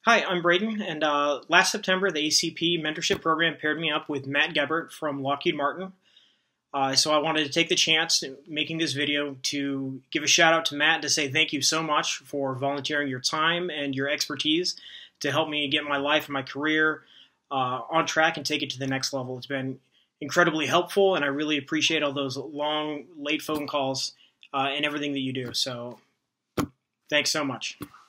Hi, I'm Braden, and last September the ACP mentorship program paired me up with Matt Gebert from Lockheed Martin. So I wanted to take the chance making this video to give a shout out to Matt to say thank you so much for volunteering your time and your expertise to help me get my life and my career on track and take it to the next level. It's been incredibly helpful, and I really appreciate all those long, late phone calls and everything that you do. So thanks so much.